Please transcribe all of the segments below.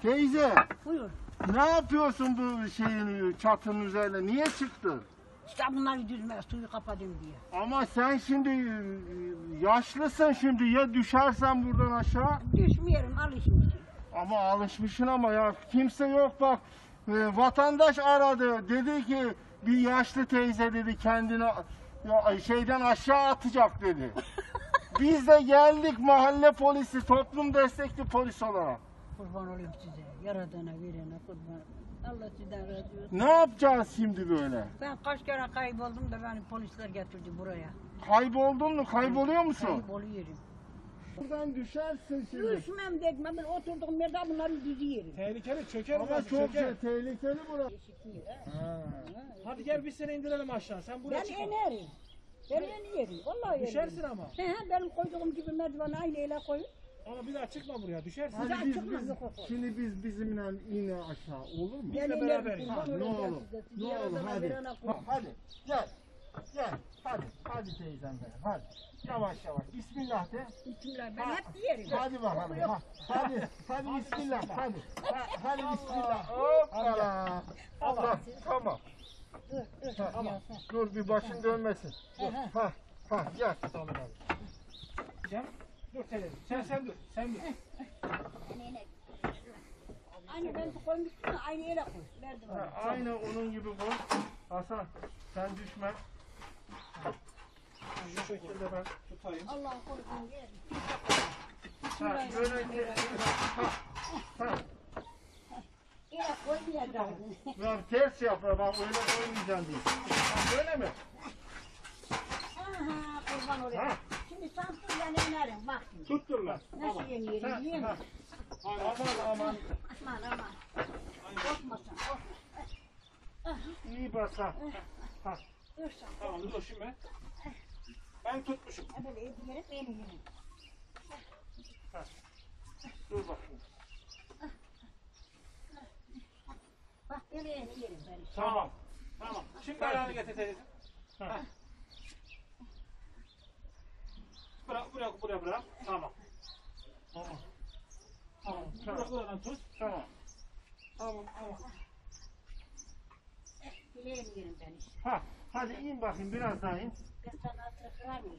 Teyze, Buyur. ne yapıyorsun bu şeyin çatının üzerine? Niye çıktın? İşte bunları düzmeye suyu kapadım diye. Ama sen şimdi yaşlısın şimdi ya düşersen buradan aşağı. Düşmüyorum alışmışım. Ama alışmışsın ama ya kimse yok bak. Vatandaş aradı dedi ki bir yaşlı teyze dedi kendini şeyden aşağı atacak dedi. Biz de geldik mahalle polisi, toplum destekli polis olarak. Kurban olayım size. Yaradana verene kurban. Allah sizden razı olsun. Ne yapacağız şimdi böyle? Ben kaç kere kayboldum da beni polisler getirdi buraya. Kayboldun mu? Kayboluyor musun? Kayboluyorum. Buradan düşersin şimdi. Düşmem dedim. Ben oturduğum yerde bunları düzüyorum. Tehlikeli çöker Ama burası, çok çöker. tehlikeli burası. Hadi gel biz seni indirelim aşağı. Sen buraya Ben çık. inerim. Ben iniyorum. Vallahi Düşersin inerim. ama. He, benim koyduğum gibi merdiveni aynı ele koyun. Ama bir daha çıkma buraya. Düşersin. Hadi Güzel biz, çıkmaz, biz yok, yok. şimdi bizimle ine aşağı olur mu? Ben beraber inerim. in. kurban Ne olayım olur, size. Sizi ne olur yaradana hadi. verene kurban. Hadi gel, gel, hadi teyzem benim, hadi. Yavaş yavaş, Bismillah de. Bismillah ben hep diyelim. Hadi bakalım, hadi Bismillah, hadi. Hadi Bismillah, hoppala. Allah, tamam. Tamam. Dur bir başın dönmesin. Gel. Cem, dur sen dur. Sen dur. Aynı ben koymuştum aynı yere koy. Merdiven. Aynı onun gibi koy. Hasan, sen düşme. Şu şekilde ben tutayım. Allah korusun gel. Böyle Yere koymayacağım. ya ters yap bak öyle koymayacaksın diye. Böyle mi? Aha kurban olayım. Ha. Şimdi sansız ben inerim bak şimdi. Tuttur lan. Nasıl yeniyorum biliyor musun? Aman. Aman. Korkmasın korkma. İyi bas ha. Dursun. Tamam dur şimdi. Ben tutmuşum. Böyle eğilerek beni yerim. Dur bakayım. Bak böyle yerim ben. Tamam. Şimdi ayağını getir teyzeciğim. Ha. Buraya bırak. Tamam. Buradan tut. Tamam. Bileğim yerim ben işte. Hadi in bakayım biraz daha in. Ben sana asıl kırar mıyım?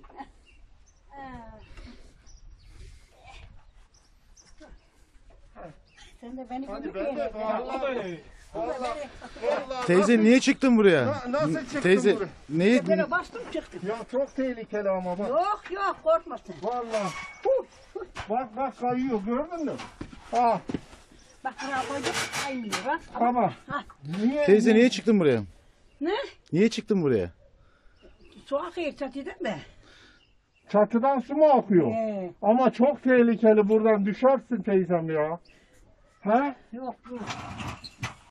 Sen de beni Hadi böyle ben de yere- O da öyle. Vallahi Teyze niye çıktın buraya? nasıl çıktın Teyze buraya? neyi? Böyle bastım çıktım. Ya çok tehlikeli ama bak. Yok korkmasın. Vallahi. Bak kayıyor gördün mü? Bak buraya koydum kaymıyor bak. Tamam. Ha. Teyze niye çıktın buraya? Ne? Niye çıktın buraya? Su akıyor çatıdan mı? Çatıdan su mu akıyor? Ama çok tehlikeli buradan düşersin teyzem ya. He? Yok.